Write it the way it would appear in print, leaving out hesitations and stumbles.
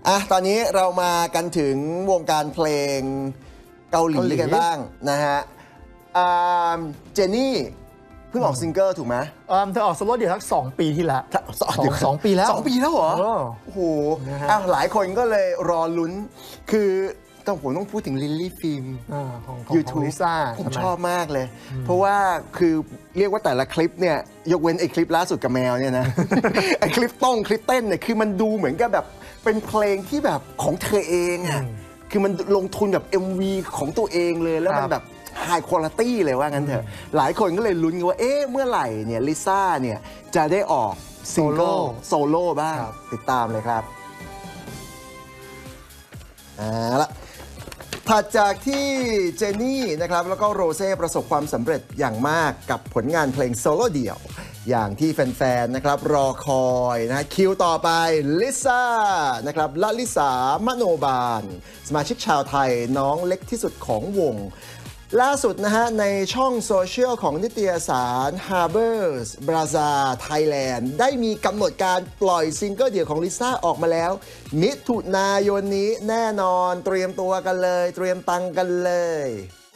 ตอนนี้เรามากันถึงวงการเพลงเกาหลีกันบ้างนะฮะเจนนี่เพิ่งออกซิงเกิลถูกไหมเธอออกโซโล่เดี่ยวสัก2 ปีที่แล้วสองปีแล้ว2 ปีแล้วเหรอโอ้โหหลายคนก็เลยรอลุ้นคือผมต้องพูดถึงลิลลี่ฟิล์มของยูทูบลิซ่าผมชอบมากเลยเพราะว่าคือเรียกว่าแต่ละคลิปเนี่ยยกเว้นไอ้คลิปล่าสุดกับแมวเนี่ยนะ ไอ้คลิปเต้นเนี่ยคือมันดูเหมือนกับแบบเป็นเพลงที่แบบของเธอเองอ่ะคือมันลงทุนแบบ MV ของตัวเองเลยแล้วมันแบบไฮคุณภาพเลยว่างั้นเถอะหลายคนก็เลยลุ้นกันว่าเมื่อไหร่เนี่ยลิซ่าเนี่ยจะได้ออกซิงเกิลโซโล่บ้างติดตามเลยครับละถัดจากที่เจนนี่นะครับแล้วก็โรเซ่ประสบความสำเร็จอย่างมากกับผลงานเพลงโซโล่เดี่ยวอย่างที่แฟนๆนะครับรอคอยนะคิวต่อไปลิซ่านะครับละลิสามโนบาลสมาชิกชาวไทยน้องเล็กที่สุดของวงล่าสุดนะฮะในช่องโซเชียลของนิตยสาร Harper's Bazaar Thailand ได้มีกำหนดการปล่อยซิงเกิลเดี่ยวของลิซ่าออกมาแล้วมิถุนายนนี้แน่นอนเตรียมตัวกันเลยเตรียมตังกันเลย